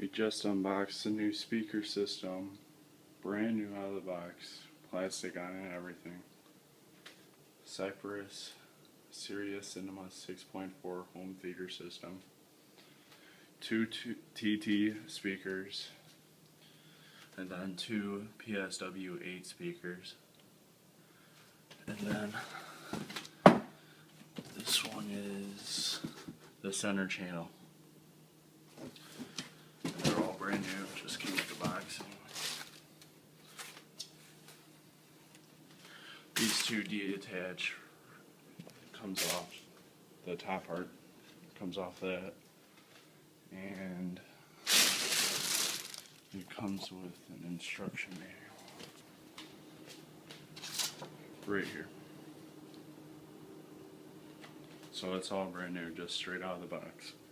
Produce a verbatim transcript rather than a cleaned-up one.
We just unboxed the new speaker system, brand new out of the box, plastic on it and everything. Cypress Sirius Cinema six point four home theater system, two T T speakers, and then two P S W eight speakers, and then this one is the center channel. And they're all brand new, just came with the box. These two detach, comes off the top part, comes off that, and it comes with an instruction manual right here. So it's all brand new, just straight out of the box.